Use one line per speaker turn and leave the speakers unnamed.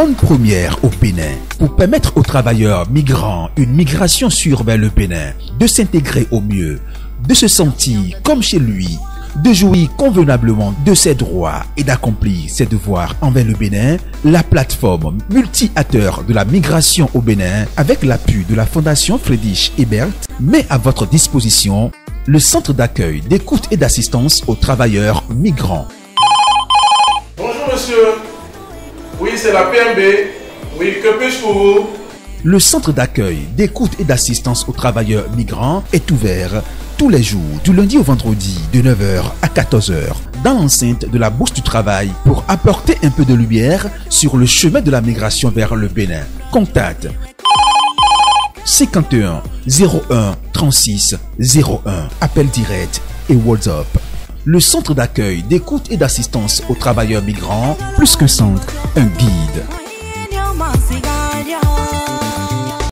grande première au Bénin pour permettre aux travailleurs migrants une migration sûre vers le Bénin, de s'intégrer au mieux, de se sentir comme chez lui, de jouir convenablement de ses droits et d'accomplir ses devoirs envers le Bénin, la plateforme multi-acteurs de la migration au Bénin, avec l'appui de la Fondation Friedrich Ebert, met à votre disposition le centre d'accueil, d'écoute et d'assistance aux travailleurs migrants.
Bonjour monsieur, oui c'est la PMB, oui que puis-je pour vous?
Le centre d'accueil, d'écoute et d'assistance aux travailleurs migrants est ouvert tous les jours, du lundi au vendredi, de 9h à 14h, dans l'enceinte de la Bourse du Travail pour apporter un peu de lumière sur le chemin de la migration vers le Bénin. Contact 51 01 36 01, appel direct et WhatsApp. Le centre d'accueil, d'écoute et d'assistance aux travailleurs migrants, plus qu'un centre, un guide.